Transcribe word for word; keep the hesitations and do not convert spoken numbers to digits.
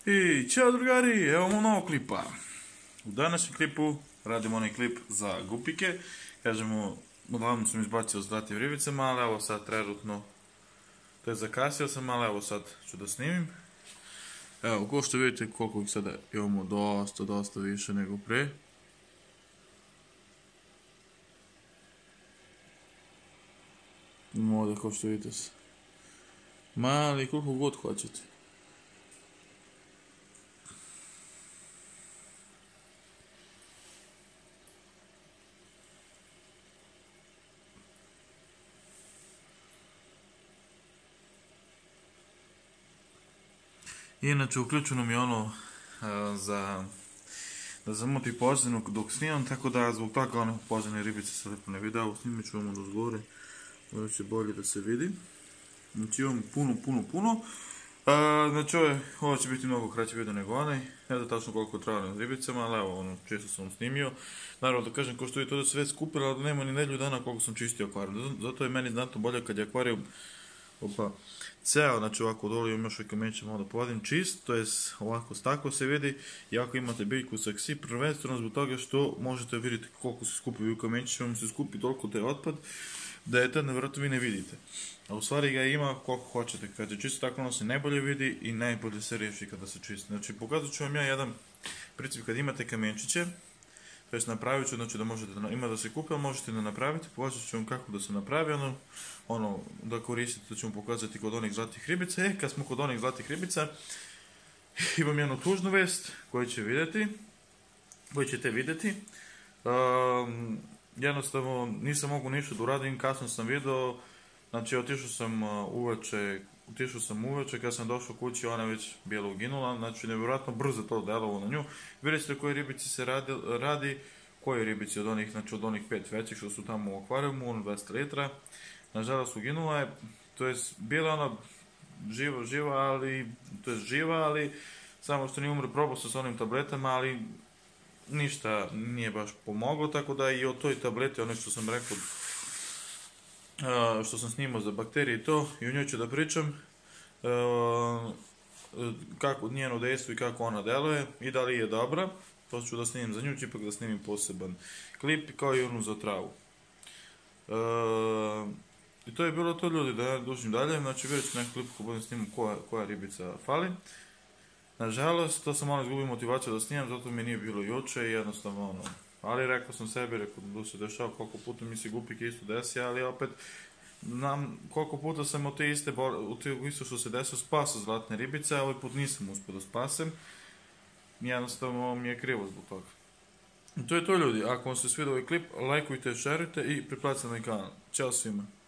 I ćao drugari, evo mu novog klipa. U današnjem klipu radimo onaj klip za gupike. Kažemo, uglavnom sam izbacio s zlatim ribicama, ali evo sad trenutno, to je zakasio sam, ali evo sad ću da snimim. Evo, ko što vidite koliko ih sada imamo dosta, dosta više nego pre. Imamo ovdje, ko što vidite, mali koliko god hoćete. Inače, uključeno mi je ono a, za da zamoti pozadinu dok snimam, tako da zbog toga one pozadine ribice se lijepo ne vide. Evo, snimit ću vam od uzgore, ovo će bolje da se vidi. Znači imamo puno, puno, puno. A, znači ovo, ovo će biti mnogo kraći video nego onaj. Ne znam tačno koliko trajalo na ribicama, ali evo, ono, često sam snimio. Naravno da kažem, ko što vidite, to da se već skupilo, ali nema ni nedelju dana koliko sam čistio akvarijum. Zato je meni znatno bolje kad je akvarijum opa, ceo, znači ovako dole imam još kamenče malo da povadim čist, to je ovako staklo se vidi. I ako imate biljku sa ksi, prvenstveno zbog toga što možete vidjeti koliko se skupi u kamenčićima, vam se skupi toliko taj otpad da je tad nevjerojatno vi ne vidite. A u stvari ga ima koliko hoćete, kad je čisto staklo ono se najbolje vidi i najbolje se riješi kada se čisti. Znači pokazat ću vam ja jedan princip kad imate kamenčiće, to jest napravit ću, znači da možete, ima da se kupe, ali možete da napravite, pokazat ću vam kako da se napravi, ono, ono, da koristite, to ću vam pokazati kod onih zlatih ribica. E, kad smo kod onih zlatih ribica, imam jednu tužnu vest koju će vidjeti, koju ćete vidjeti. Um, jednostavno, nisam mogu ništa da uradim, kasno sam vidio, znači otišao sam uh, uveče, otišao sam uveče, kad sam došao kući, ona je već bila uginula, znači nevjerojatno brzo to delovo na nju. Vidite ste koje ribici se radi, radi koje ribici od onih, znači od onih pet većih što su tamo u akvarijumu, ono dvesta litra. Nažalost uginula je, to je bila ona živa, živa, ali, to je živa, ali samo što nije umre, probao sam s onim tabletama, ali ništa nije baš pomoglo, tako da i o toj tableti, ono što sam rekao, što sam snimao za bakterije i to, i o njoj ću da pričam, kako njeno dejstvo i kako ona deluje i da li je dobra. To ću da snimim za nju, ću ipak da snimim poseban klip, kao i onu za travu. I to je bilo to, ljudi, da ja dužim dalje, znači vidjet ću neki klip ko budem snimam koja, koja ribica fali. Nažalost, to sam malo izgubio motivaciju da snimam, zato mi nije bilo juče i jednostavno ono, ali rekao sam sebi, rekao da se dešava koliko puta mi se gupike isto desi, ali opet znam koliko puta sam u te iste, u te isto što se desilo spasao zlatne ribice, a ovaj put nisam uspio da spasem, jednostavno mi je krivo zbog toga. I to je to, ljudi, ako vam se svidio ovaj klip, lajkujte, šerujte i pretplatite na kanal. Ćao svima.